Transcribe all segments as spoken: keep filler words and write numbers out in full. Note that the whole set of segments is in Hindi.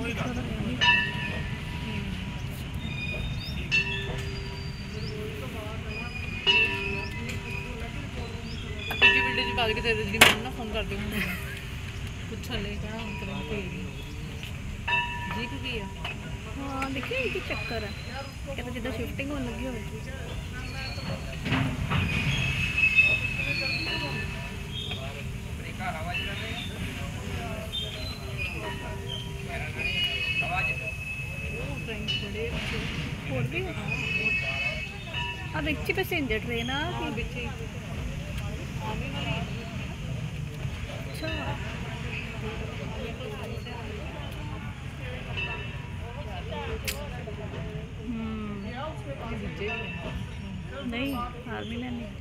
ना फोन कर दूँ कुछ ले कहना जीप भी है। हाँ देखिए ये चक्कर है कहते जिदा शिफ्टिंग होने लगी हो। और भी अब एक पैसेंजर ट्रेन आ अच्छा नहीं आर्मी ने नहीं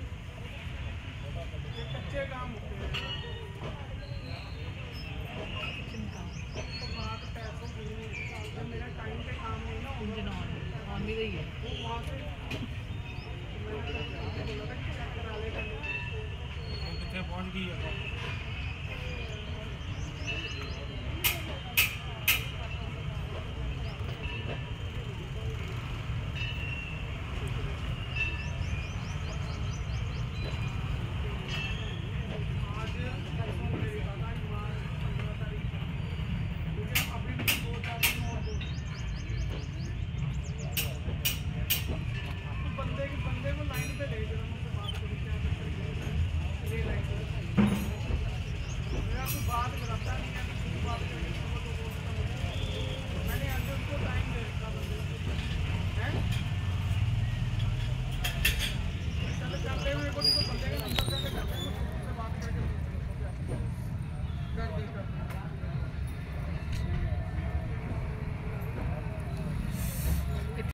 आर्मी का ही है। पहुंच गई है।